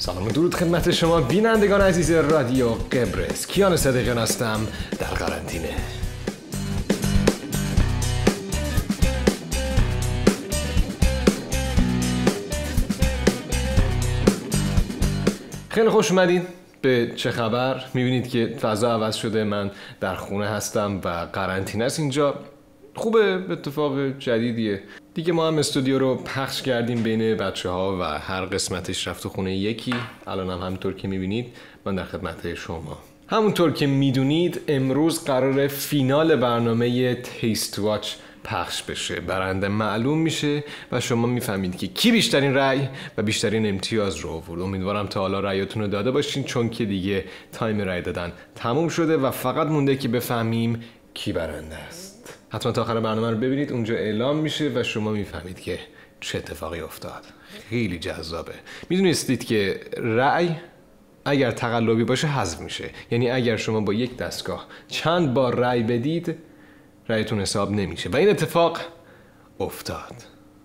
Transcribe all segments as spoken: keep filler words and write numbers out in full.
سلام و درود خدمت شما بینندگان عزیز رادیو قبرس. کیان صدیقیان هستم در قرنطینه. خیلی خوش اومدین به چه خبر. میبینید که فضا عوض شده، من در خونه هستم و قرنطینه است اینجا. خوبه، اتفاق جدیدیه دیگه. ما هم استودیو رو پخش کردیم بین بچه ها و هر قسمتش رفت خونه یکی. الان هم همونطور که میبینید من در خدمت شما. همونطور که میدونید امروز قرار فینال برنامه تیست واچ پخش بشه. برنده معلوم میشه و شما میفهمید که کی بیشترین رأی و بیشترین امتیاز رو آورد. امیدوارم تا حالا رأیاتون رو داده باشین، چون که دیگه تایم رأی دادن تموم شده و فقط مونده که بفهمیم کی برنده است. حتما تا آخر برنامه رو ببینید، اونجا اعلام میشه و شما میفهمید که چه اتفاقی افتاد. خیلی جذابه. میدونستید که رأی اگر تقلبی باشه حذف میشه، یعنی اگر شما با یک دستگاه چند بار رأی بدید رأیتون حساب نمیشه و این اتفاق افتاد.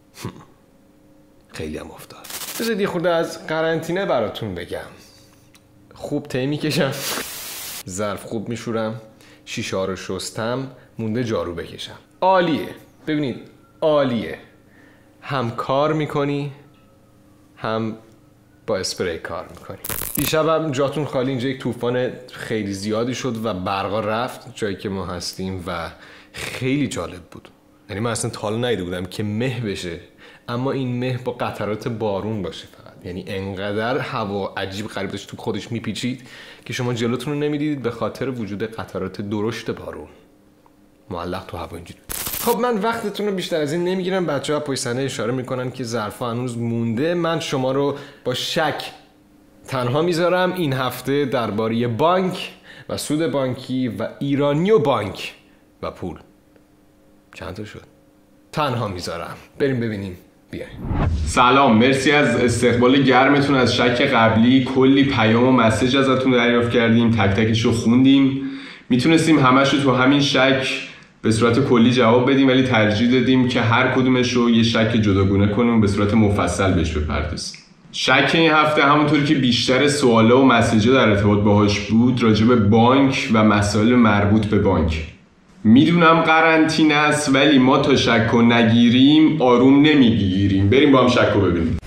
خیلی هم افتاد. بذارید یه خورده از قرنطینه براتون بگم. خوب تی میکشم، ظرف خوب میشورم، شیشه ها رو شستم، مونده جارو بکشم. عالیه. ببینید عالیه. هم کار میکنی هم با اسپری کار میکنی. دیشبم جاتون خالی، اینجا یک طوفان خیلی زیادی شد و برقا رفت جایی که ما هستیم و خیلی جالب بود. یعنی من اصلا تا حالا ندیده بودم که مه بشه، اما این مه با قطرات بارون باشه فقط. یعنی انقدر هوا عجیب غریب داشت تو خودش میپیچید که شما جلوتون رو نمیدیدید به خاطر وجود قطرات درشت بارون معلق تو هوا اینجوری. خب من وقتتون رو بیشتر از این نمیگیرم. بچه‌ها پشت صحنه اشاره میکنن که ظرفا هنوز مونده. من شما رو با شک تنها میذارم. این هفته درباره بانک و سود بانکی و ایرانی و بانک و پول چند تا شد تنها میذارم. بریم ببینیم. بیاین. سلام، مرسی از استقبال گرمتون. از شک قبلی کلی پیام و مسیج ازتون دریافت کردیم، تک تکش رو خوندیم. میتونستیم همش رو تو همین شک به صورت کلی جواب بدیم، ولی ترجیح دادیم که هر کدومش رو یه شک جداگونه کنیم و به صورت مفصل بهش بپردازیم. شک این هفته همونطوری که بیشتر سوالا و مسیجا در ارتباط باهاش بود راجع به بانک و مسائل مربوط به بانک. میدونم قرنطینه است ولی ما تا شک رو نگیریم آروم نمیگیریم. بریم با هم شک رو ببینیم.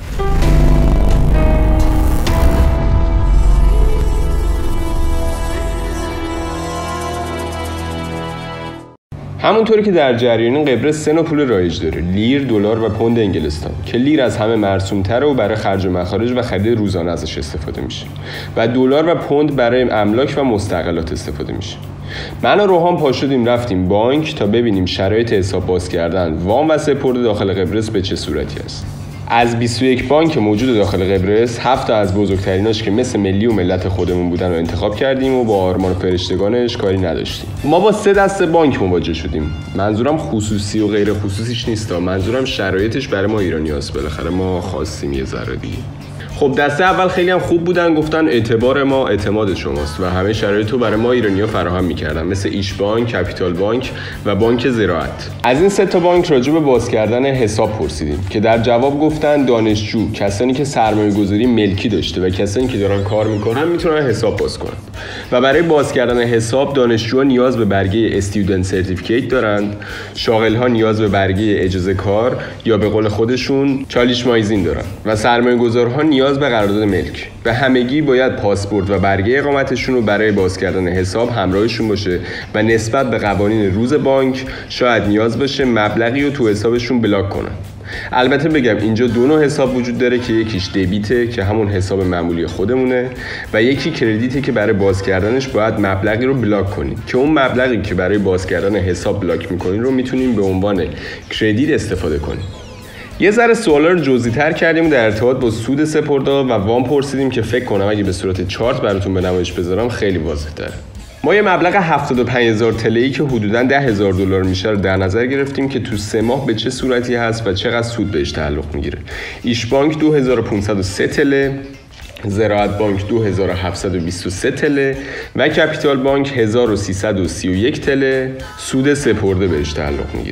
همونطوری که در جریان قبرس سه نوع پول رایج داره: لیر، دلار و پوند انگلستان، که لیر از همه مرسوم‌تره و برای خرج و مخارج و خرید روزانه ازش استفاده میشه و دلار و پوند برای املاک و مستقلات استفاده میشه. من و روحان پا شدیم رفتیم بانک تا ببینیم شرایط حساب باز کردن وام و سپرده داخل قبرس به چه صورتی است. از بیست و یک بانک موجود داخل قبرس، هفت تا از بزرگتریناش که مثل ملی و ملت خودمون بودن رو انتخاب کردیم و با آرمان و فرشتگانش کاری نداشتیم. ما با سه دسته بانک مواجه شدیم. منظورم خصوصی و غیر خصوصیش نیست، منظورم شرایطش برای ما ایرانیاست. بالاخره ما خواستیم یه ذره دیگه. خب دسته اول خیلی هم خوب بودن، گفتن اعتبار ما اعتماد شماست و همه شرایط رو برای ما ایرانی‌ها فراهم می‌کردن، مثل ایش بانک، کپیتال بانک و بانک زراعت. از این سه تا بانک راجع به باز کردن حساب پرسیدیم که در جواب گفتن دانشجو، کسانی که سرمایه‌گذاری ملکی داشته و کسانی که دارن کار می‌کنن میتونن حساب باز کنن. و برای باز کردن حساب دانشجوها نیاز به برگه استودنت سرتیفیکیت دارند، شاغل‌ها نیاز به برگه اجازه کار یا به قول خودشون چالیش مایزین دارن و سرمایه‌گذارها نیاز به قرارداد ملک. و همگی باید پاسپورت و برگه اقامتشون رو برای باز کردن حساب همراهشون باشه و نسبت به قوانین روز بانک شاید نیاز باشه مبلغی رو تو حسابشون بلاک کنن. البته بگم اینجا دو نوع حساب وجود داره که یکیش دبیته که همون حساب معمولی خودمونه و یکی کردیته که برای باز کردنش باید مبلغی رو بلاک کنید که اون مبلغی که برای باز کردن حساب بلاک میکنین رو میتونیم به عنوان کردیت استفاده کنیم. یه ذره سوالا رو جزئی‌تر کردیم و در ارتباط با سود سپرده و وام پرسیدیم که فکر کنم اگه به صورت چارت براتون به نمایش بذارم خیلی واضح‌تره. ما یه مبلغ هفتاد و پنج هزار تله‌ای که حدوداً ده هزار دلار میشه رو در نظر گرفتیم که تو سه ماه به چه صورتی هست و چقدر سود بهش تعلق میگیره. ایش بانک دو هزار و پانصد و سه تله، زراعت بانک دو هزار و هفتصد و بیست و سه تله و کپیتال بانک هزار و سیصد و سی و یک تله سود سپرده بهش تعلق میگیره.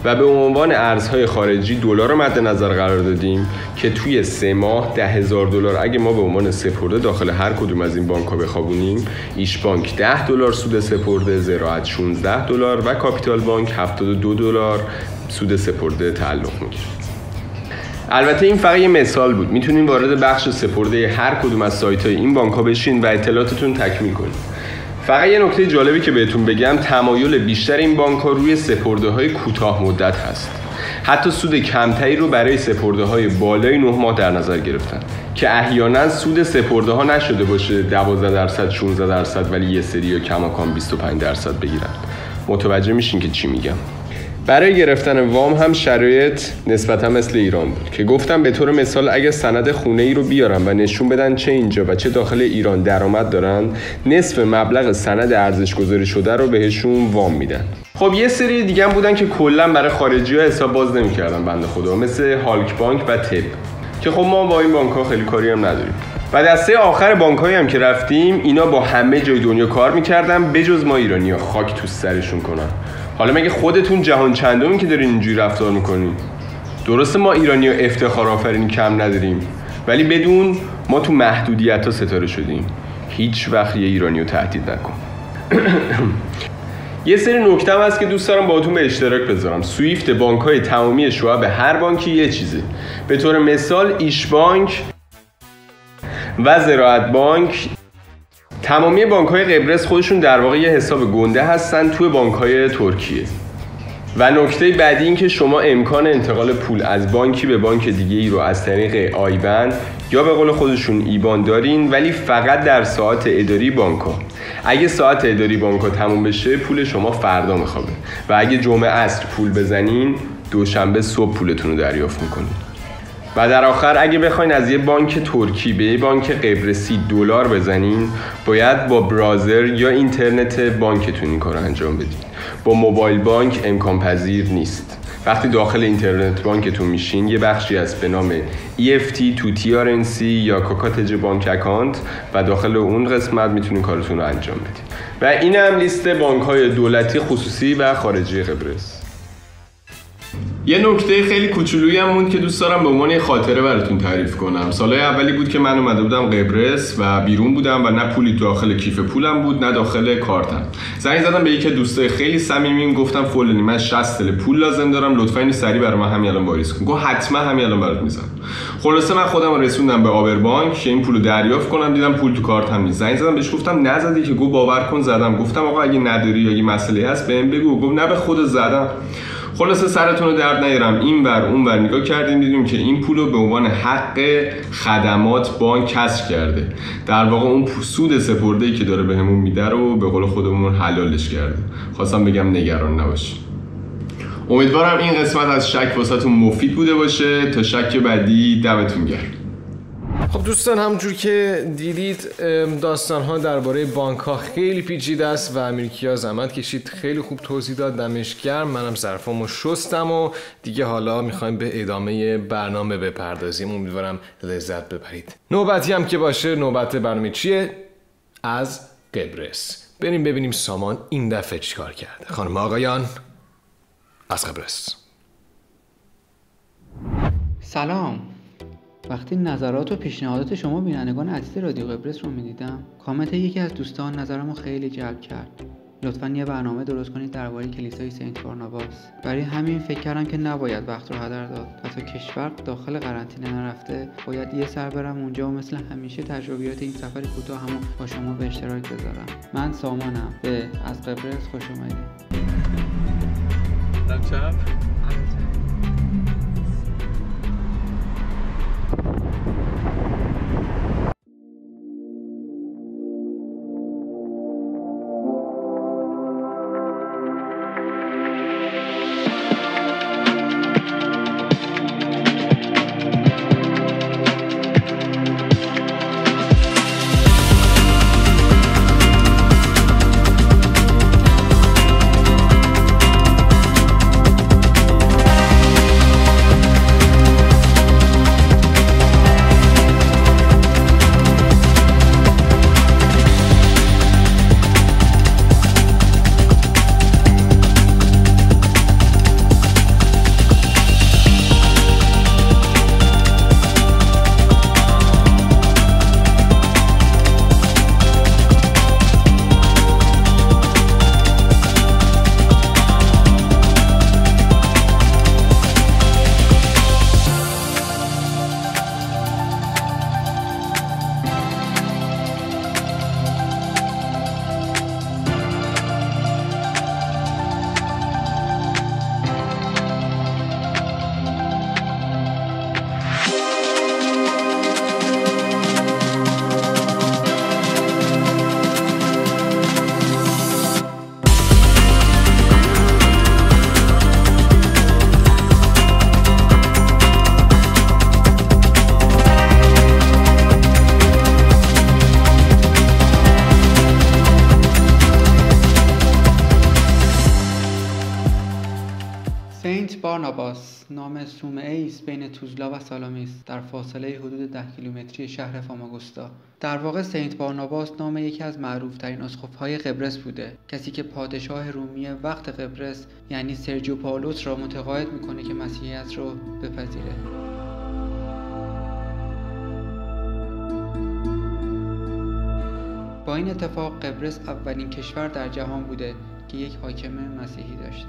و به عنوان ارزهای خارجی دلار رو مد نظر قرار دادیم که توی سه ماه ده هزار دلار اگه ما به عنوان سپرده داخل هر کدوم از این بانک‌ها بخوابونیم، ایش بانک ده دلار سود سپرده، زراعت شانزده دلار و کاپیتال بانک هفتاد و دو دلار سود سپرده تعلق میگیره. البته این فقط یه مثال بود. میتونین وارد بخش سپرده هر کدوم از سایت‌های این بانک‌ها بشین و اطلاعاتتون تکمیل کنید. فقط یه نکته جالبی که بهتون بگم، تمایل بیشتر این بانک‌ها روی سپرده‌های کوتاه مدت هست. حتی سود کمتری رو برای سپرده‌های بالای نه ماه در نظر گرفتن که احیانا سود سپرده‌ها نشده باشه دوازده درصد شانزده درصد ولی یه سری کماکان بیست و پنج درصد بگیرن. متوجه میشین که چی میگم. برای گرفتن وام هم شرایط نسبتا مثل ایران بود که گفتم به طور مثال اگه سند خونه ای رو بیارن و نشون بدن چه اینجا و چه داخل ایران درآمد دارن، نصف مبلغ سند ارزش گذاری شده رو بهشون وام میدن. خب یه سری دیگه هم بودن که کلا برای خارجی ها حساب باز نمی‌کردن بنده خدا، مثل هالک بانک و تب که خب ما با این بانک ها خیلی کاری هم نداریم. و دسته آخر بانک‌هایی هم که رفتیم اینا با همه جای دنیا کار می‌کردن بجز ما ایرانی‌ها، خاک تو سرشون کنن. حالا مگه خودتون جهان چندمین که دارین اینجوری رفتار میکنین؟ درسته ما ایرانی‌ها افتخار آفرینی کم نداریم، ولی بدون ما تو محدودیت‌ها ستاره شدیم. هیچ وقت یه ایرانیو تهدید نکن. یه سری نکته هم هست که دوست دارم باهاتون به اشتراک بذارم. سویفت بانک‌های تمامی شعب هر بانکی یه چیزه. به طور مثال ایش بانک و زراعت بانک، تمامی بانک‌های قبرس خودشون در واقع یه حساب گنده هستن توی بانک‌های ترکیه. و نکته بعدی این که شما امکان انتقال پول از بانکی به بانک دیگه ای رو از طریق آیبن یا به قول خودشون ایبان دارین، ولی فقط در ساعت اداری بانک‌ها. اگه ساعت اداری بانک‌ها تموم بشه پول شما فردا میخوابه و اگه جمعه عصر پول بزنین دوشنبه صبح پولتون رو دریافت میکنین. و در آخر اگه بخواین از یه بانک ترکی به یه بانک قبرسی دلار بزنین، باید با براوزر یا اینترنت بانکتون این کارو انجام بدین. با موبایل بانک امکان پذیر نیست. وقتی داخل اینترنت بانکتون میشین یه بخشی هست به نام ای اف تی تو تی آر ان سی یا کوکاتج بانک اکانت و داخل اون قسمت میتونین کارتون رو انجام بدین. و این هم لیست بانک‌های دولتی، خصوصی و خارجی قبرس. یه نکته خیلی کوچولویی هم بود که دوست دارم به عنوان یه خاطره براتون تعریف کنم. سالهای اولی بود که من اومده بودم قبرس و بیرون بودم و نه پولی داخل کیف پولم بود نه داخل کارتم. زنگ زدم به یکی از دوستای خیلی صمیمیم، گفتم فلانی من شصت تل پول لازم دارم، لطفا اینو سریع برای من همین الان واریز کن. گفت حتما همین الان برات میذارم. خلاصه من خودم رسوندم به آبر بانک که این پولو دریافت کنم، دیدم پول تو کارتم نیست. زنگ زدم بهش گفتم نزدی که؟ گفت باور کن زدم. گفتم آقا اگه نداری یا اگه مسئله هست بهم بگو. گفت نه به خود زدم. خلاصه سرتون رو درد نیارم، این ور اون ور نگاه کردیم دیدیم که این پول رو به عنوان حق خدمات بانک کسر کرده. در واقع اون سود سپرده‌ای که داره بهمون میده رو به قول خودمون حلالش کرده. خواستم بگم نگران نباشید. امیدوارم این قسمت از شک واسهتون مفید بوده باشه. تا شک بعدی دمتون گرم. خب دوستان، همونجور که دیدید داستان‌ها درباره بانک‌ها خیلی پیچیده است و امریکی‌ها زحمت کشید، خیلی خوب توضیح داد، دمش گرم. منم ظرفامو شستم و دیگه حالا می‌خوایم به ادامه برنامه بپردازیم. امیدوارم لذت ببرید. نوبتی هم که باشه، نوبت برنامه چیه؟ از قبرس. بریم ببینیم سامان این دفعه چیکار کرده. خانم آقایان، از قبرس. سلام. وقتی نظرات و پیشنهادات شما بینندگان عزیز رادیو قبرس رو میدیدم، کامنت یکی از دوستان نظرمو خیلی جلب کرد. لطفاً یه برنامه درست کنید درباره کلیسای سنت بارناباس. برای همین فکر کردم که نباید وقت رو هدر داد. تا کشور داخل قرنطینه نرفته، باید یه سر برم اونجا و مثل همیشه تجربیات این سفر کوتاهمو با شما به اشتراک بذارم. من سامانم. به از قبرس خوش اومدید. بارناباس نام صومعه‌ای است بین توزلا و سالامیس در فاصله حدود ده کیلومتری شهر فاماگوستا. در واقع سنت بارناباس نام یکی از معروف‌ترین اسقف‌های قبرس بوده، کسی که پادشاه رومی وقت قبرس یعنی سرجیو پائولوس را متقاعد میکنه که مسیحیت رو بپذیره. با این اتفاق قبرس اولین کشور در جهان بوده که یک حاکم مسیحی داشته.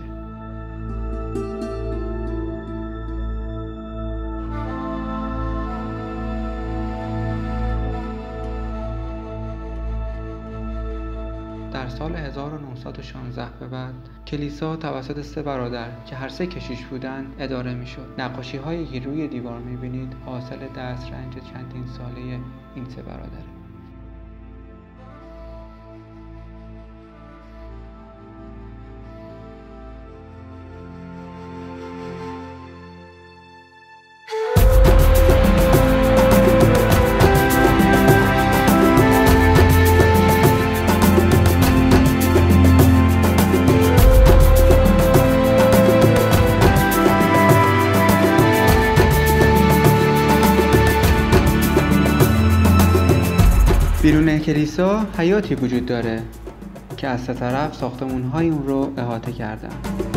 در سال هزار و نهصد و شانزده به بعد کلیسا توسط سه برادر که هر سه کشیش بودن اداره میشد. نقاشی هایی که روی دیوار میبینید حاصل دسترنج چندین ساله این سه برادره. بیرون کلیسا حیاتی وجود داره که از سه طرف ساختمان‌های اون رو احاطه کردن.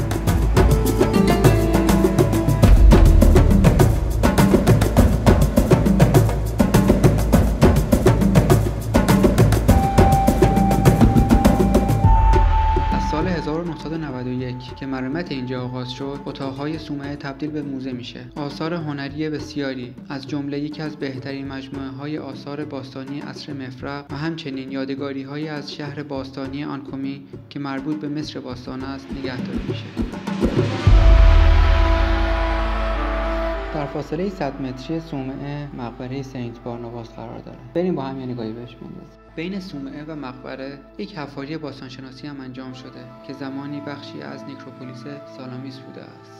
سال هزار و نهصد و نود و یک که مرمت اینجا آغاز شد، اتاق‌های صومعه تبدیل به موزه میشه. آثار هنری بسیاری از جمله یکی از بهترین مجموعه‌های آثار باستانی عصر مفرق و همچنین یادگاری‌هایی از شهر باستانی آنکومی که مربوط به مصر باستان است نگهداری میشه. در فاصله صد متری صومعه مقبره سنت بارناباس قرار داره. بریم با هم یه نگاهی بهش بندازیم. بین صومعه و مقبره یک حفاری باستانشناسی هم انجام شده که زمانی بخشی از نکروپولیس سالامیس بوده است.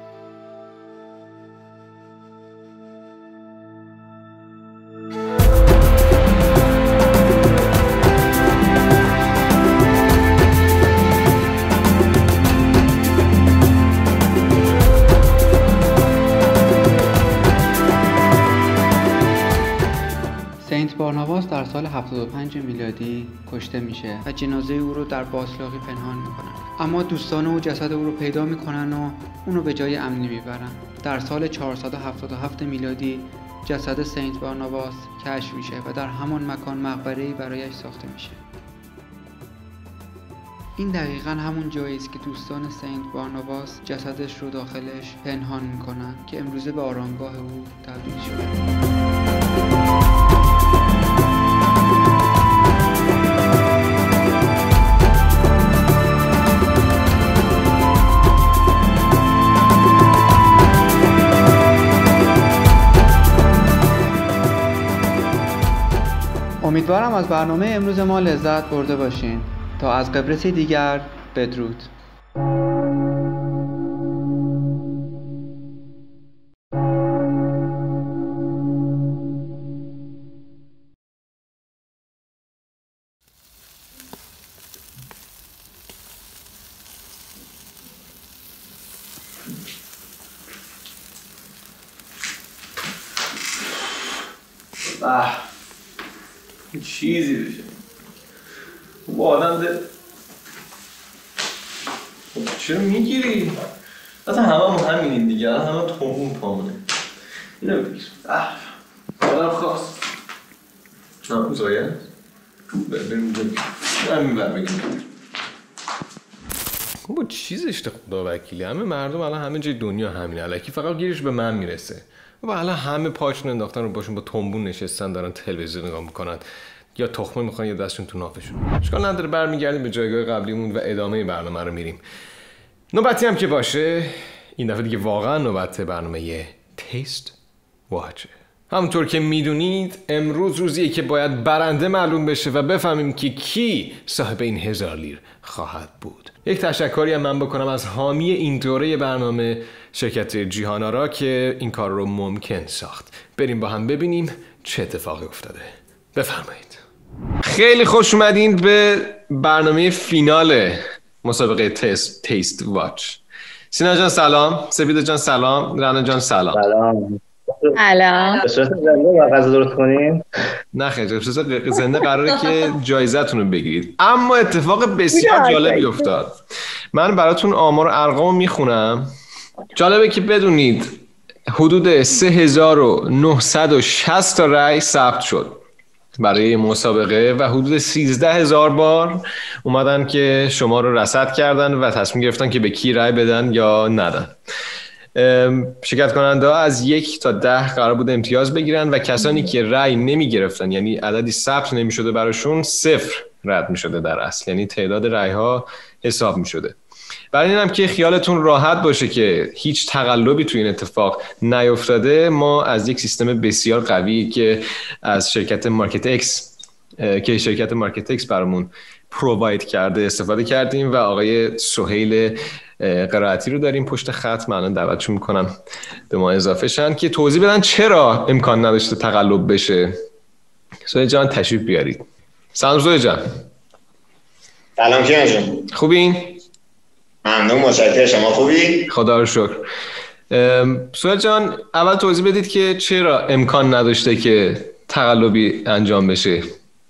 سنت بارناباس در سال هفتاد و پنج میلادی کشته میشه و جنازه او رو در باسلاقی پنهان میکنن، اما دوستان او جسد او رو پیدا میکنن و اون رو به جای امنی میبرن. در سال چهارصد و هفتاد و هفت میلادی جسد سنت بارناباس کشف میشه و در همان مکان مقبره‌ای برایش ساخته میشه. این دقیقاً همون جایی است که دوستان سنت بارناباس جسدش رو داخلش پنهان میکنن که امروزه به آرامگاه او تبدیل شده. امیدوارم از برنامه امروز ما لذت برده باشین. تا از قبرسی دیگر، بدرود. آه چیزی بشه با آدم ده چرا میگیری؟ اصلا همه هم همینید دیگه، همه تومون پامونه اینو بگیر. اه آدم خواست نه اوزایه بریم جمعی همین بر بگیم با چیزش ده خدا وکیلی. همه مردم الان همه جای دنیا همینه، الکی فقط گیرش به من میرسه و الان همه پاشون انداختن رو باشون با تومبون نشستن دارن تلویزیون نگاه میکنن یا تخمه میخوان یا دستشون تو نافشون. اشکال نداره، برمیگردیم به جایگاه قبلیمون و ادامه برنامه رو میریم. نوبتی هم که باشه این دفعه دیگه واقعا نوبت برنامه تیست واچه. همونطور که میدونید امروز روزیه که باید برنده معلوم بشه و بفهمیم که کی صاحب این هزار لیر خواهد بود. یک تشکری هم من بکنم از حامی این دوره برنامه شرکت جیهانارا که این کار رو ممکن ساخت. بریم با هم ببینیم چه اتفاقی افتاده. بفرمایید. خیلی خوش اومدین به برنامه فینال مسابقه تست تیست واچ. سینا جان سلام، سپیده جان سلام، رنا جان سلام. سلام. سلام. به صورت زنده و غذا درست کنیم؟ نه خیلی به صورت زنده قراره که جایزتون رو بگیرید. اما اتفاق بسیار جالبی افتاد. من براتون آمار و ارقام میخونم. جالبه که بدونید حدود سه هزار و نهصد و شصت تا رأی ثبت شد برای مسابقه و حدود سیزده هزار بار اومدن که شما رو رصد کردن و تصمیم گرفتن که به کی رأی بدن یا ندن. شرکت کننده ها از یک تا ده قرار بود امتیاز بگیرن و کسانی که رأی نمی گرفتن، یعنی عددی ثبت نمی شده براشون، صفر رد می شده در اصل، یعنی تعداد رأی ها حساب می شده. برای اینم که خیالتون راحت باشه که هیچ تقلبی تو این اتفاق نیفتاده، ما از یک سیستم بسیار قوی که از شرکت مارکت اکس که شرکت مارکت اکس برامون پروواید کرده استفاده کردیم و آقای سهیل قرائتی رو داریم پشت خط. من دعوتشون میکنم به ما اضافه شن که توضیح بدن چرا امکان نداشته تقلب بشه. سهیل جان تشریف بیارید. سلام سهیل جان. سلام کیان جان. خوبین؟ ممنون، متشکرم. شما خوبی؟ خدا رو شکر. سهیل جان اول توضیح بدید که چرا امکان نداشته که تقلبی انجام بشه.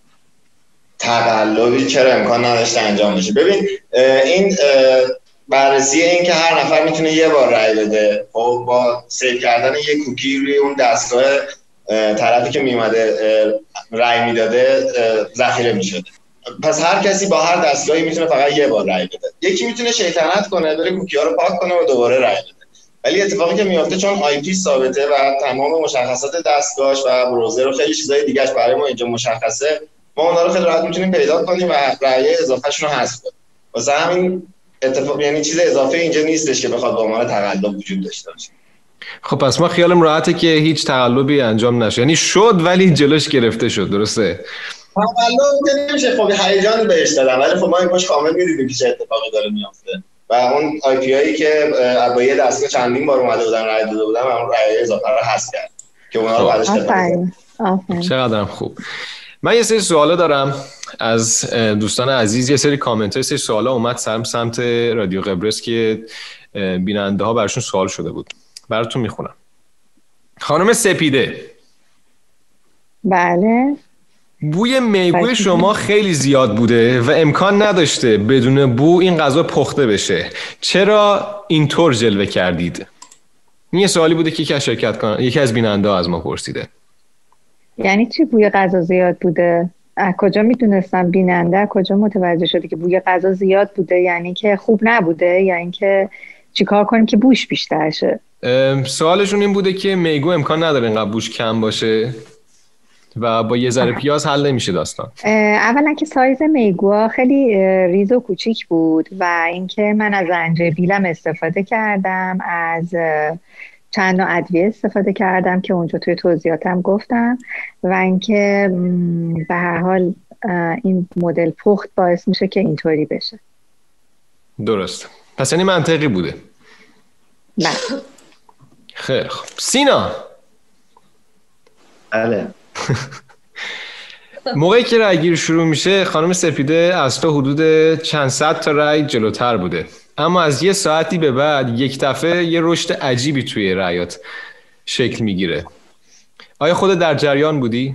تقلبی چرا امکان نداشته انجام بشه؟ ببین این بررسی این که هر نفر میتونه یه بار رای بده، خب با سیو کردن یه کوکی روی اون دستگاه طرفی که میومده رای میداده ذخیره میشده. پس هر کسی با هر دستگاهی میتونه فقط یه بار رای بده. یکی میتونه شیطنت کنه، بره کوکی ها رو پاک کنه و دوباره رای بده. ولی اتفاقی که میفته چون آی پی ثابته و تمام مشخصات دستگاهش و بروزر و خیلی چیزای دیگه‌اش برای ما اینجا مشخصه، ما اونا رو خیلی راحت میتونیم پیدا کنیم و رای اضافهشون رو حذف کنیم. واسه همین اتفاق یعنی چیز اضافه اینجا نیستش که بخواد به عنوان تقلب وجود داشته باشه. خب پس ما خیالم راحته که هیچ تقلبی انجام نشه. یعنی شد ولی جلوش گرفته شد، درسته؟ تقلب که نمیشه، خب هیجان بهش دادن، ولی خب ما این باش کامل می‌دیدیم که چه اتفاقی داره میفته و اون آی پی هایی که با یه دستگاه چندین بار اومده بودن رای داده بودن و اون رای اضافه رو حذف کرد که اونا رو بعدش آفرین. آفرین. چقدرم خوب. من یه سری سوالا دارم از دوستان عزیز. یه سری کامنت ها، یه سری سوالا اومد سرم سمت رادیو قبرس که بیننده ها براشون سوال شده بود. براتون میخونم. خانم سپیده. بله. بوی میگوی شما خیلی زیاد بوده و امکان نداشته بدون بو این غذا پخته بشه. چرا اینطور جلوه کردید؟ این یه سوالی بوده که یکی از شرکت کنن یکی از بیننده ها از ما پرسیده. یعنی چی بوی غذا زیاد بوده؟ از کجا میتونستم بیننده از کجا متوجه شده که بوی غذا زیاد بوده؟ یعنی که خوب نبوده یا اینکه چیکار کنیم که بوش بیشتر شه؟ سوالشون این بوده که میگو امکان نداره اینقدر بوش کم باشه و با یه ذره پیاز حل نمیشه داستان. اولا که سایز میگوها خیلی ریز و کوچیک بود و اینکه من از زنجبیلم استفاده کردم، از چند نوع ادویه استفاده کردم که اونجا توی توضیحاتم گفتم و اینکه به هر حال این مدل پخت باعث میشه که اینطوری بشه. درست. پس یعنی منطقی بوده. نه. خیلی خوب. سینا. بله. موقعی که رای گیری شروع میشه خانم سپیده از تو حدود چند صد تا رای جلوتر بوده، اما از یه ساعتی به بعد یک دفعه یه رشد عجیبی توی رایات شکل میگیره. آیا خودت در جریان بودی؟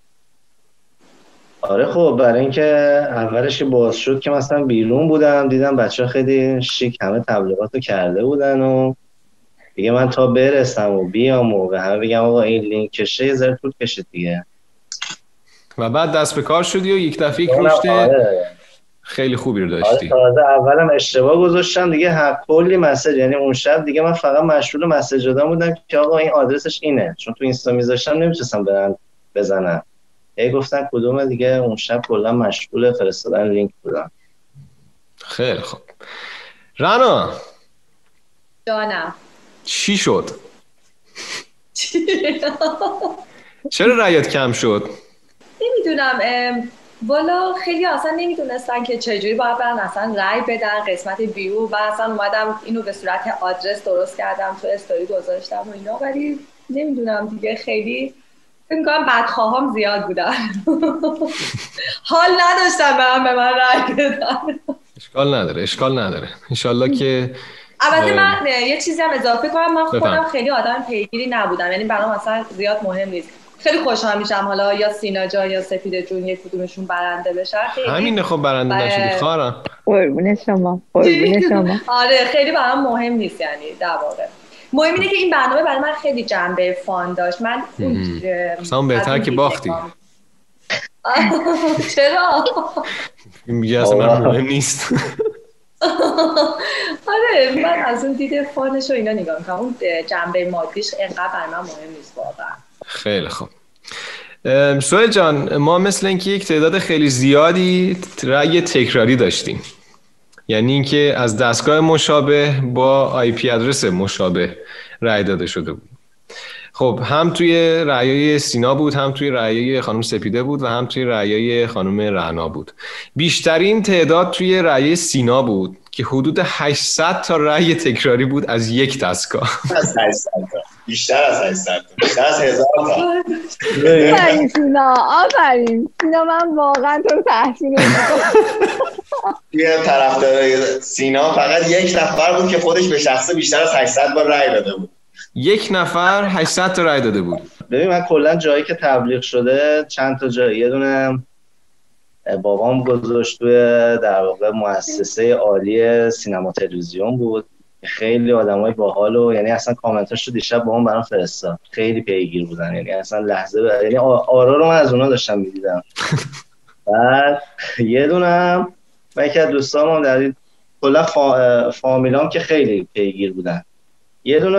آره خب برای اینکه اولش که باز شد که مثلا بیرون بودم دیدم بچه ها خیلی شیک همه تبلیغاتو کرده بودن و دیگه من تا برسم و بیام و به همه بگم آقا این لینک کشه یه ذره طول کشید دیگه و بعد دست به کار شدی و یک دفعه یک رشد آره. خیلی خوبی رو داشتی. آره تازه اولم اشتباه گذاشتم دیگه هر کلی مسیج، یعنی اون شب دیگه من فقط مشغول مسیج دادن بودم که آقا این آدرسش اینه، چون تو اینستا میذاشتم نمیتونستم برن بزنم. هی گفتن کدومه دیگه، اون شب کلا مشغول فرستادن لینک بودم. خیلی خوب. رنا جانم چی شد؟ چرا رأیت کم شد؟ نمیدونم، والا خیلی اصلا نمیدونستن که چجوری باید برن اصلا رای بدن قسمت ویو و اصلا اومدم اینو به صورت آدرس درست کردم تو استوری گذاشتم و اینا، ولی نمیدونم دیگه خیلی فکر می‌کنم بدخواهام زیاد بودن. حال نداشتم به من به من رای بدن. اشکال نداره اشکال نداره انشالله که البته من یه چیزی هم اضافه کنم، من خودم بفهم. خیلی آدم پیگیری نبودم، یعنی برام اصلا زیاد مهم نیست. خیلی خوشحال میشم حالا یا سینا جان یا سپیده جون یک کدومشون برنده بشن. همینه خب برنده بره... نشدی خواهرم. قربون شما قربون شما. آره خیلی برام مهم نیست، یعنی در واقع مهم اینه که این برنامه برای من خیلی جنبه فان داشت. من اصلا بهتر که باختی. چرا؟ میگه اصلا من مهم نیست. آره من از اون دید فانش و اینا نگاه میکنم، اون جنبه مادیش انقدر برای من مهم نیست واقعا. خیلی خوب. سهیل جان، ما مثل اینکه یک تعداد خیلی زیادی رأی تکراری داشتیم، یعنی اینکه از دستگاه مشابه با آی پی ادرس مشابه رأی داده شده بود. خب هم توی رأیای سینا بود، هم توی رأیای خانم سپیده بود و هم توی رأیای خانم رعنا بود. بیشترین تعداد توی رأیای سینا بود که حدود هشتصد تا رأی تکراری بود از یک دستگاه. از هشتصد تا بیشتر از هشتصد تا بیشتر از هزار تا. آفرین سینا، آفرین سینا، من واقعا تو رو تحسین میکنم. یه طرفدار سینا فقط یک نفر بود که خودش به شخصه بیشتر از هشتصد بار رأی داده بود. یک نفر هشتصد تا رأی داده بود. ببین من کلا جایی که تبلیغ شده چند تا جایی، یه دونه بابام گذاشت توی در واقع مؤسسه عالی سینما تلویزیون بود، خیلی آدمای باحال و یعنی اصلا کامنتاشو دیشب با هم برام فرستاد، خیلی پیگیر بودن، یعنی اصلا لحظه ب... یعنی آرا رو من از اونها داشتم میدیدم. بعد یه دونه هم من یکی از دوستام در این کلا فا... فامیلام که خیلی پیگیر بودن. یه دونه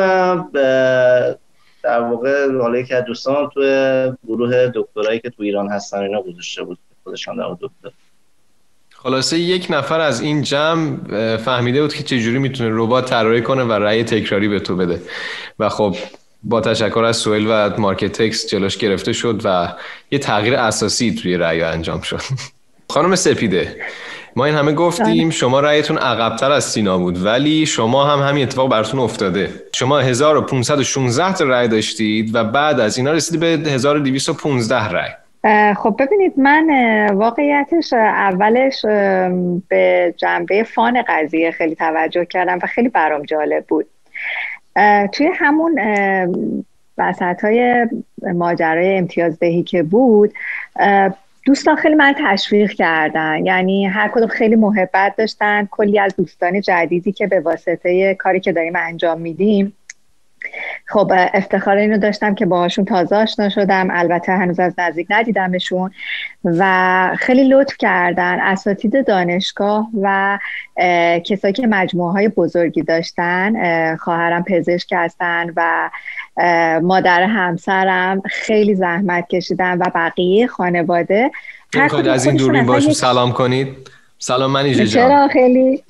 در واقع حالا یکی از دوستان تو گروه دکترایی که تو ایران هستن اینا گذاشته بود خودشان در دکتر. خلاصه یک نفر از این جمع فهمیده بود که چجوری میتونه ربات طراحی کنه و رأی تکراری به تو بده و خب با تشکر از سهیل و مارکتکس جلوش گرفته شد و یه تغییر اساسی توی رأی انجام شد. خانم سپیده، ما این همه گفتیم شما رأیتون عقب‌تر از سینا بود، ولی شما هم همین اتفاق براتون افتاده. شما هزار و پانصد و شانزده تا رأی داشتید و بعد از اینا رسیدید به هزار و دویست و پانزده رأی. خب ببینید، من واقعیتش اولش به جنبه فان قضیه خیلی توجه کردم و خیلی برام جالب بود. توی همون وسط‌های ماجرای امتیازدهی که بود، دوستان خیلی من تشویق کردن، یعنی هر کدوم خیلی محبت داشتن. کلی از دوستان جدیدی که به واسطه کاری که داریم انجام میدیم خب افتخار اینو داشتم که باهاشون تازه آشنا شدم، البته هنوز از نزدیک ندیدمشون و خیلی لطف کردن. اساتید دانشگاه و کسایی که مجموعه های بزرگی داشتن، خواهرم پزشک هستن و مادر همسرم خیلی زحمت کشیدن و بقیه خانواده. میخواید از این دوربین باشون یک... سلام کنید؟ سلام، من ایجا جان. چرا خیلی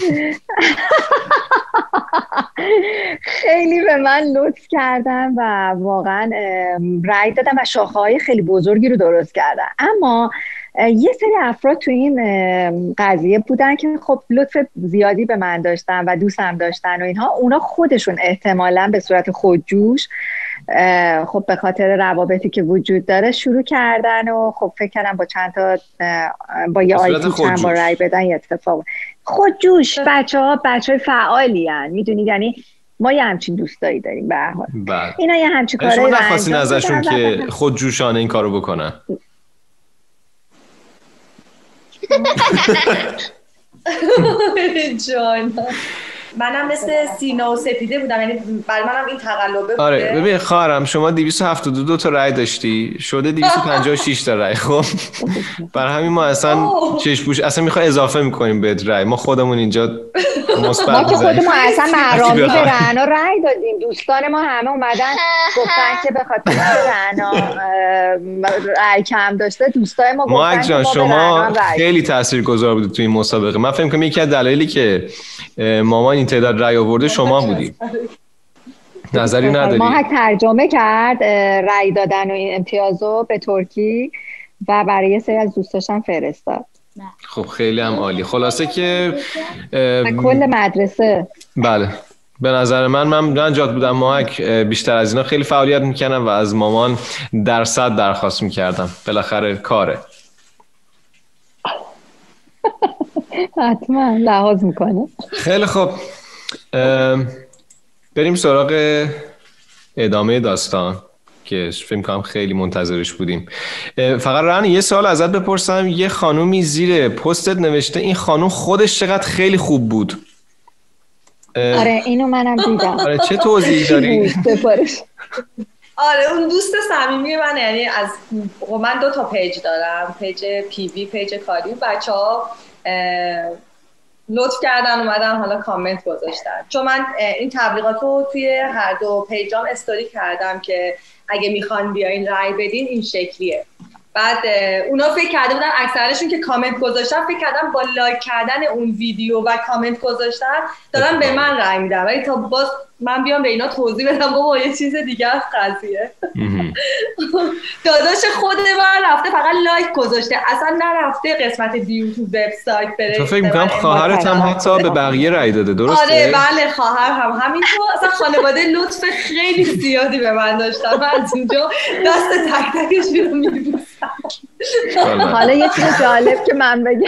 خیلی به من لطف کردن و واقعا رأی دادن و شاخه‌های خیلی بزرگی رو درست کردن. اما یه سری افراد تو این قضیه بودن که خب لطف زیادی به من داشتن و دوستم داشتن و اینها، اونا خودشون احتمالاً به صورت خودجوش خب به خاطر روابطی که وجود داره شروع کردن و خب فکر کردم با چند تا با یه آیدی چند بار رای بدن یه اتفاق خودجوش. بچه ها بچه های فعالی هن، میدونید، یعنی ما یه همچین دوستایی داریم به هر حال. اینا یه همچین کارایی شما نخواستین ازشون که خودجوشانه این کارو بکنن؟ جان منم مثل سینا و سپیده بودم، یعنی برای منم این تقلبه بوده. آره ببین خواهرم، شما دویست و هفتاد و دو تا رأی داشتی، شده دویست و پنجاه و شش تا رأی. خب برای همین ما اصلا چشم پوش اصلا میخوای اضافه میکنیم بهت رأی. ما خودمون اینجا مثبت ما که خودمون اصلا محرامی به رعنا رأی دادیم. دوستان ما همه اومدن گفتن که به خاطر رعنا رأی کم داشته، دوستای ما گفتن که ما شما خیلی تاثیرگذار بودید تو این مسابقه. من فکر می‌کنم یکی از دلایلی که مامان این تعداد رأی آورده شما بودید. نظری نداری؟ ماهک ترجمه کرد رأی دادن و این امتیازو به ترکی و برای یه سری از دوستاشم فرستاد. خب خیلی هم عالی. خلاصه که کل مدرسه. بله به نظر من من من جات بودم ماهک بیشتر از اینا خیلی فعالیت میکنم و از مامان درصد درخواست میکردم. بالاخره کاره. حتما لحاظ میکنه. خیلی خوب بریم سراغ ادامه داستان که فکر می‌کنم خیلی منتظرش بودیم. فقط رن یه سوال ازت بپرسم، یه خانومی زیر پستت نوشته این خانوم خودش چقدر خیلی خوب بود. آره اینو منم دیدم. آره چه توضیحی داری؟ آره اون دوست صمیمی من، یعنی از من دو تا پیج دارم، پیج پی وی، پیج کاری. بچه‌ها لطف کردن اومدن حالا کامنت گذاشتن، چون من این تبلیغات رو توی هر دو پیجام استوری کردم که اگه میخوان بیاین رای بدین این شکلیه. بعد اونا فکر کرده بودن اکثرشون که کامنت گذاشتن فکر کردن با لایک کردن اون ویدیو و کامنت گذاشتن دارن به من رای میدن، ولی تا باز من بیام به اینا توضیح بدم بابا یه چیز دیگه است قضیه. داداش خود من رفته فقط لایک گذاشته، اصلا نرفته قسمت دیو تو وبسایت بره. تو فکر می‌کنم خواهرت هم حتی به بقیه رای داده، درسته؟ آره بله خواهر هم همینطور. اصلا خانواده لطف خیلی زیادی به من داشتن، من از اینجا دست تک تکشون رو می‌بوسم. حالا یه چیز جالب که من بگم،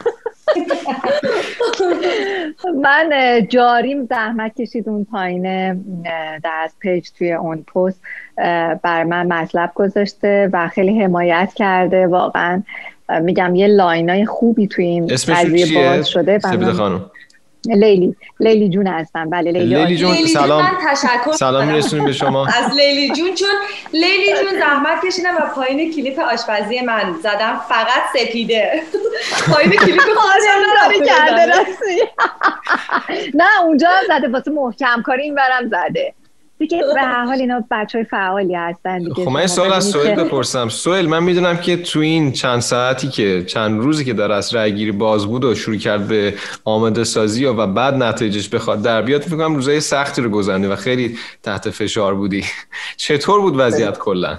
من جاریم زحمت کشید اون پایین در پیج توی اون پست بر من مطلب گذاشته و خیلی حمایت کرده. واقعا میگم یه لاینای خوبی توی این قضیه باز شده. سپیده خانم لیلی لیلی جون هستم. بله لیلی, لیلی جون لیلی سلام تشکر سلام میرسونیم به شما از لیلی جون، چون لیلی جون زحمت کشیدم و پایین کلیپ آشپزی من زدم فقط سپیده. پایین کلیپ آشپزی کرده راستی. نه اونجا زده واسه محکم کاری، این برم زده دیگه. به هر حال اینا بچهای فعالی هستن دیگه. خب من سوال از سوئیل بپرسم. سوئیل من میدونم که تو این چند ساعتی که چند روزی که در از رای گیری باز بود و شروع کرد به آماده سازی و بعد نتایجش بخواد در بیاد، فکر کنم روزای سختی رو گذروندی و خیلی تحت فشار بودی. چطور بود وضعیت کلا؟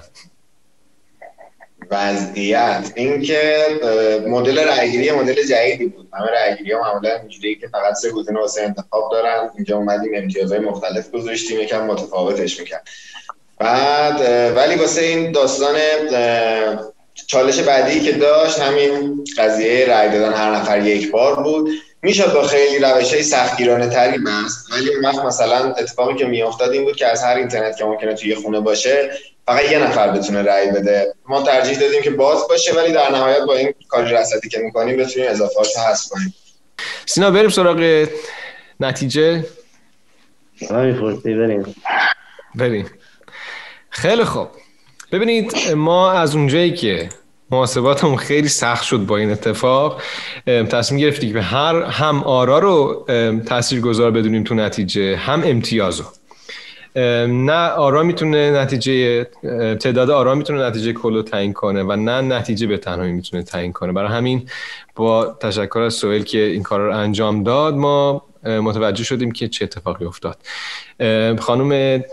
وضعیت این که مدل رایگیری مدل جدیدی بود. همه رایگیری‌ها معمولا اینجوریه که فقط سه گزینه واسه انتخاب دارن. اینجا اومدیم امتیازهای مختلف گذاشتیم، یکم متفاوتش می‌کرد. بعد ولی واسه این داستان چالش بعدی که داشت همین قضیه رای دادن هر نفر یک بار بود. میشد با خیلی روش‌های سختگیرانه تری بست، ولی اون وقت مثلا اتفاقی که میافتاد این بود که از هر اینترنت که ممکنه توی خونه باشه فقط یه نفر بتونه رای بده. ما ترجیح دادیم که باز باشه، ولی در نهایت با این کاری رصدی که می‌کنیم بتونیم اضافه‌هاش رو حذف کنیم. سینا بریم سراغ نتیجه. نمی‌پرسی بریم. بریم. خیلی خوب. ببینید ما از اونجایی که محاسباتمون خیلی سخت شد با این اتفاق، تصمیم گرفتیم که به هر هم آرا رو تاثیرگذار بدونیم تو نتیجه، هم امتیاز رو. نه آرا میتونه نتیجه تعداد آرا میتونه نتیجه کل رو تعیین کنه و نه نتیجه به تنهایی میتونه تعیین کنه. برای همین با تشکر از سهیل که این کار رو انجام داد ما متوجه شدیم که چه اتفاقی افتاد. خانم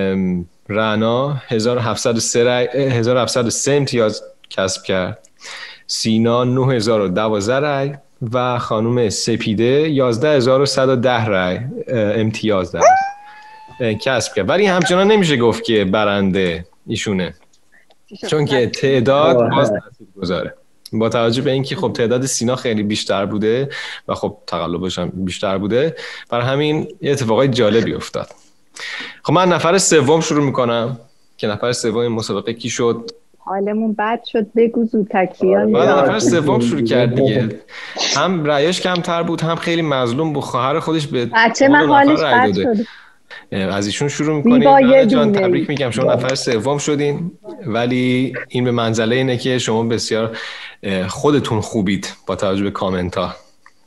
رعنا هزار و هفتصد و سه رای هزار و هفتصد و سه امتیاز کسب کرد، سینا نه هزار و دوازده رای و خانم سپیده یازده هزار و صد و ده رای امتیاز داشت کسب کرد. ولی همچنان نمیشه گفت که برنده ایشونه، چون که تعداد باز تاثیرگذاره. با توجه به اینکه خب تعداد سینا خیلی بیشتر بوده و خب تقلبش هم بیشتر بوده، برای همین یه اتفاقای جالبی افتاد. خب من نفر سوم شروع میکنم که نفر سوم مسابقه کی شد؟ حالمون بد شد، بگو زود تکیان. بعد نفر سوم شروع کرد دیگه. هم رأیش کمتر بود، هم خیلی مظلوم بود. خواهر خودش به بچه من حالش بد شد. از ایشون شروع میکنیم. رعنا جان تبریک میگم، شما نفر سوم شدین، ولی این به منزله اینه که شما بسیار خودتون خوبید با توجه به کامنت ها.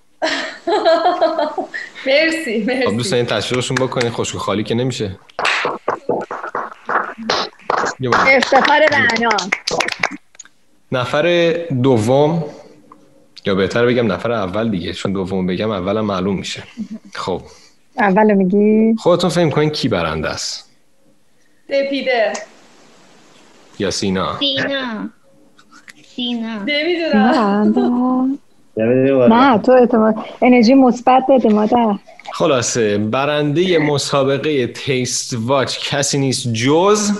مرسی مرسی. خب دوستان این تشویقشون بکنین، خشک خالی که نمیشه. افتخار رعنا. نفر دوم، یا بهتر بگم نفر اول دیگه، چون دوم بگم اولم معلوم میشه. خب اولو میگی؟ خودتون فهم کنین کی برنده است؟ سپیده یا سینا؟ سینا سینا نمیدونم. نه تو اعتماد انرژی مثبت بده مادر. خلاصه برنده مسابقه تیست واچ کسی نیست جز،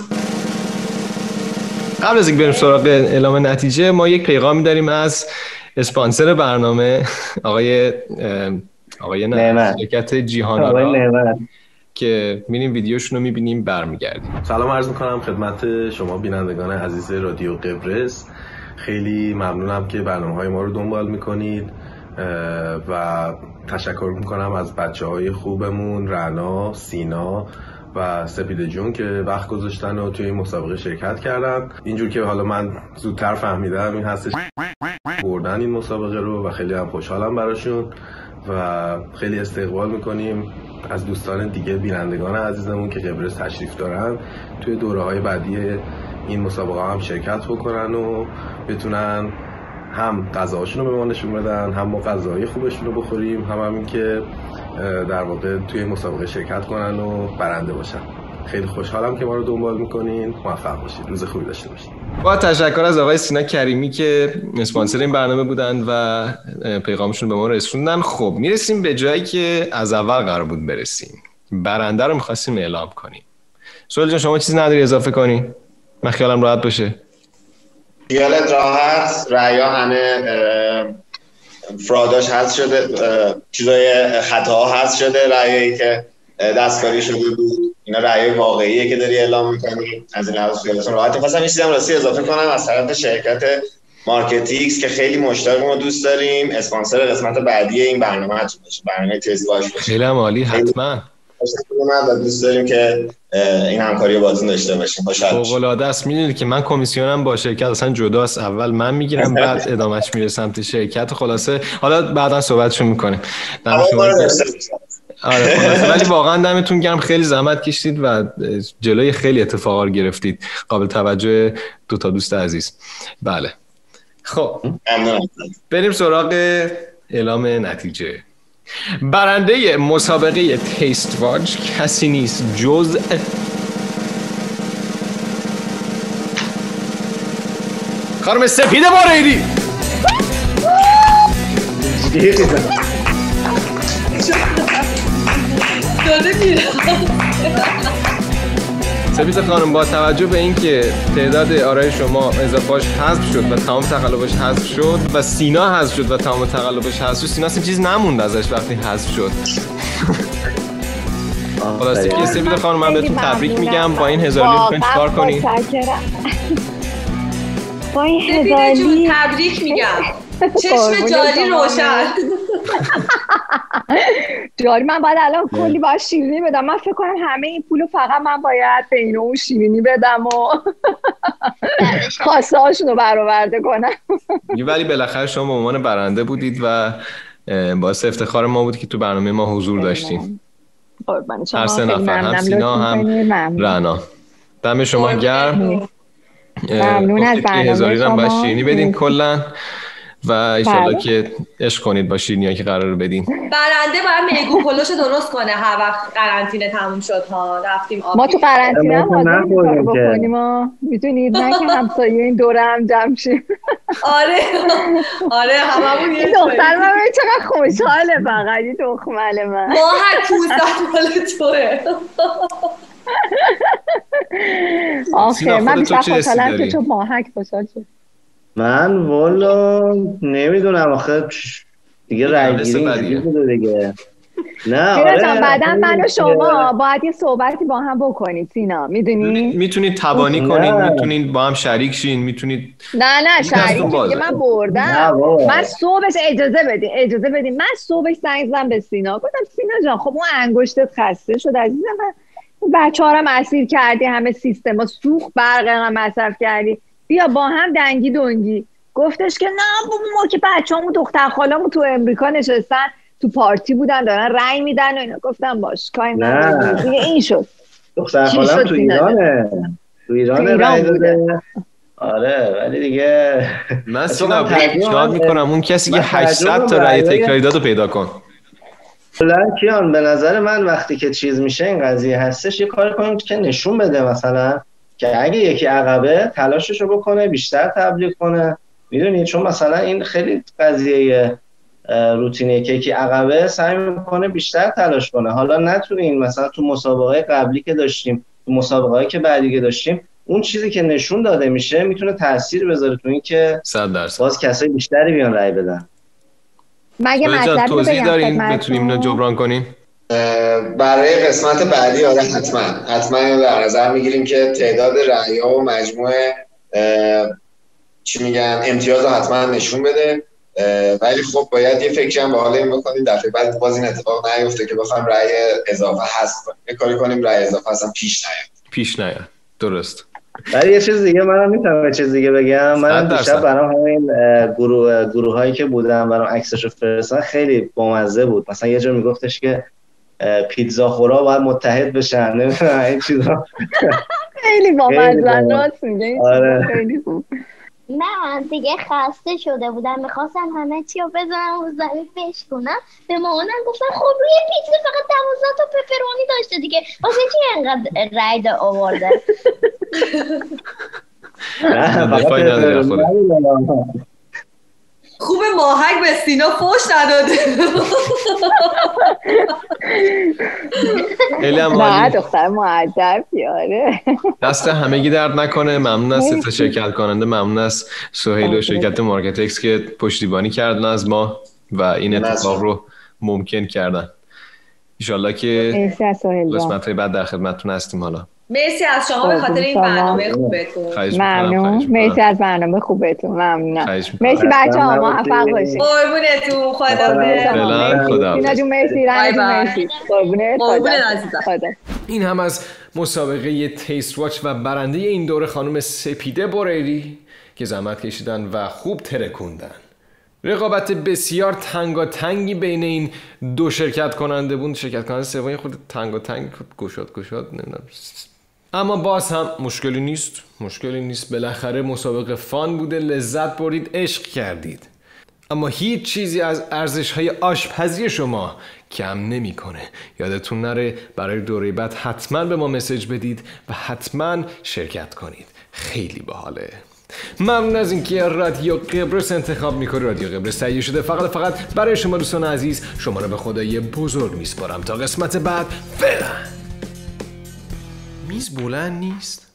قبل از اینکه بریم سراغ اعلام نتیجه ما یک پیغامی داریم از اسپانسر برنامه آقای آقای نعمت. شرکت جیهان آقای آرا نعمت که میریم ویدیوشون رو میبینیم برمیگردیم. سلام عرض میکنم خدمت شما بینندگان عزیز رادیو قبرس. خیلی ممنونم که برنامه‌های ما رو دنبال میکنید و تشکر میکنم از بچه های خوبمون رعنا، سینا و سپیده جون که وقت گذاشتن و توی این مسابقه شرکت کردن. اینجور که حالا من زودتر فهمیدم این هستش بردن این مسابقه رو و خیلی هم خوشحالم براشون و خیلی استقبال میکنیم از دوستان دیگه بینندگان عزیزمون که قبرس تشریف دارن توی دوره‌های بعدی این مسابقه هم شرکت بکنن و بتونن هم غذاهاشون رو به ما نشون بدن، هم ما غذاهای خوبشون رو بخوریم، هم همین که در واقع توی مسابقه شرکت کنن و برنده باشن. خیلی خوشحالم که ما رو دنبال میکنین. موفق باشید. روز خوبی داشته باشید. با تشکر از آقای سینا کریمی که اسپانسر این برنامه بودن و پیغامشون به ما رسوندن. خب میرسیم به جایی که از اول قرار بود برسیم. برنده رو میخواستیم اعلام کنیم. سوال جان شما چیزی نداری اضافه کنی؟ من خیالم راحت باشه. خیالت راحت. رأیا همه فراداش حذف شده، چیزای خطاها حذف شده، رأیایی که دستکاری شده بود اینا رأیای واقعیه که داری اعلام می‌کنی. از این لحاظ خیالتون راحت. خواستم این چیزام راستی اضافه کنم از طرف شرکت مارکتیکس که خیلی مشتاق ما دوست داریم اسپانسر قسمت بعدی این برنامه باشه، برنامه تست باشه. خیلی عالی. حتما ما دوست داریم که این همکاری رو باهاتون داشته باشیم. خوشحال فوق العاده است. می‌دونید که من کمیسیونم با شرکت اصلا جداست. اول من میگیرم بعد ادامهش میره سمت شرکت. خلاصه حالا بعدا صحبتشو می‌کنیم. آره خلاصه ولی واقعا دمتون گرم. خیلی زحمت کشیدید و جلوی خیلی اتفاقا گرفتید. قابل توجه دو تا دوست عزیز. بله خب بریم سراغ اعلام نتیجه. برنده مسابقه تیست واچ کسی نیست جز خانم سپیده باریری. سپیده خانم با توجه به اینکه تعداد آرای شما اضافه‌اش حذف شد و تمام تقلبش حذف شد و سینا حذف شد و تمام تقلبش حذف شد، سینا اصلا چیز نموند ازش وقتی حذف شد. خلاصه که سپیده خانم من بهتون تبریک میگم. با این هزار لیتر میتونید چیکار کنید؟ با این هزار لیتر تبریک میگم. چشم جاری روشن. جاری من باید الان کلی باید شیرینی بدم. من فکر کنم همه این پولو فقط من باید به اینو اون شیرینی بدم و خواسته هاشون رو برآورده کنم. ولی بالاخره شما به عنوان برنده بودید و باعث افتخار ما بود که تو برنامه ما حضور داشتیم. هر سه نفر، هم سینا هم رعنا. دم شما گرم. ممنون از برنامه هزاری شما. هم باید شیرینی بدین کلا و انشالله که عشق کنید با شیرینی‌هایی که قراره بدین. برنده باید میگو پلوشو درست کنه هر وقت قرنطینه تموم شد ها. رفتیم آب. ما تو قرنطینه هم حاضر می‌کنیم بکنیم ها. می‌دونید نه که همسایه این دوره هم جمع شیم. آره آره هممون یه دختر من ببین چقدر خوشحاله فقط این دختر من. ما هر پوزده مال توه. آخه من بیشتر خوشحالم که تو ماهک خوشحال شد. من والا نمیدونم آخه دیگه رای گیری اینجوری بوده دیگه. نه سینا جان آره بعدا من و شما باید یه صحبتی با هم بکنید. سینا میدونی میتونید تبانی کنید، میتونید با هم شریک شین، میتونید نه نه شریک دیگه من بردم. من صبحش اجازه بدین اجازه بدین من صبحش زنگ زدم به سینا گفتم سینا جان خب اون انگشتت خسته شد عزیزم، من بچه‌ها رو اسیر کردی، همه سیستما سوخت، برق هم مصرف کردی، بیا با هم دنگی دنگی. گفتش که نه ما که بچه‌مون دختر خالامون تو امریکا نشستن تو پارتی بودن دارن رای میدن و اینا. گفتم باش کاری نداره دیگه. این شد دختر خالم تو ایرانه تو ایران رای داده. آره ولی دیگه من سینا پیشنهاد میکنم اون کسی که هشتصد تا رای تکراری داد رو پیدا کن. بلند کیان به نظر من وقتی که چیز میشه این قضیه هستش یه کار کنیم که نشون بده مثلا که اگه یکی عقبه تلاششو بکنه بیشتر تبلیغ کنه. میدونید چون مثلا این خیلی قضیه روتینیه که یکی عقبه سعی میکنه بیشتر تلاش کنه. حالا نتونین مثلا تو مسابقه قبلی که داشتیم تو مسابقه‌ای که بعدی که داشتیم اون چیزی که نشون داده میشه میتونه تاثیر بذاره تو این که صد درصد باز کسای بیشتری بیان رای بدن. مگه مطلبی توضیح دارین بگم بتونیم اینو جبران کنیم؟ برای قسمت بعدی آره حتما حتما در نظر میگیریم که تعداد رأی‌ها و مجموع چی میگن امتیاز رو حتما نشون بده، ولی خب باید یه فکری هم به حال این بکنیم دفعه بعد باز این اتفاق نیفته که بخوایم رأی اضافه حذف کنیم، یه کاری کنیم رأی اضافه اصلا پیش نیاد. پیش نیاد. درست. ولی یه چیز دیگه منم میتونم یه چیز دیگه بگم. منم دیشب برام همین گروه گروه هایی که بودم برام عکسشو فرستادن خیلی بامزه بود. مثلا یه جور میگفتش که پیتزا خورا باید متحد بشن، نمیدونم این چیزا خیلی بامزه راست میگه. آره خیلی خوب. من دیگه خسته شده بودم، میخواستم همه چی رو بزنم و زمین بشکنم. به مامانم گفتم خب روی پیتزا فقط دوازده تا پپرونی داشته دیگه، واسه چی اینقدر رید آورده؟ دفاعی نداره خدا. خوب ماهک به سینا فوش نداده. نه دختر معدب یاره. دست همگی درد نکنه. ممنون از سه تا شرکت کننده، ممنون از سهیل و شرکت مارکت اکس که پشتیبانی کردن از ما و این اتفاق رو ممکن کردن. انشالله که قسمت‌های بعد در خدمتتون هستیم. حالا مرسی از شما به خاطر این برنامه خوبتون. ممنون. مرسی از برنامه خوبتون. ممنونم. مرسی بچه‌ها، موفق باشید. قربونتون. خدا خدا. اینا جون مرسی. رنگ جون مرسی. قربونت. خدا. این هم از مسابقه تیست واچ و برنده این دوره خانم سپیده بریری که زحمت کشیدن و خوب ترکوندن. رقابت بسیار تنگاتنگی بین این دو شرکت کننده بود. شرکت کننده سومی خود تنگاتنگ گشاد گشاد نمیدونم، اما باز هم مشکلی نیست مشکلی نیست بالاخره مسابقه فان بوده، لذت برید، عشق کردید. اما هیچ چیزی از ارزش‌های آشپزی شما کم نمی‌کنه. یادتون نره برای دوره بعد حتما به ما مسیج بدید و حتما شرکت کنید. خیلی باحاله. ممنون از اینکه رادیو قبرس انتخاب میکنی. رادیو قبرس تهیه شده فقط فقط برای شما دوستان عزیز. شما رو به خدای بزرگ میسپارم تا قسمت بعد. فعلا میز بلند نیست.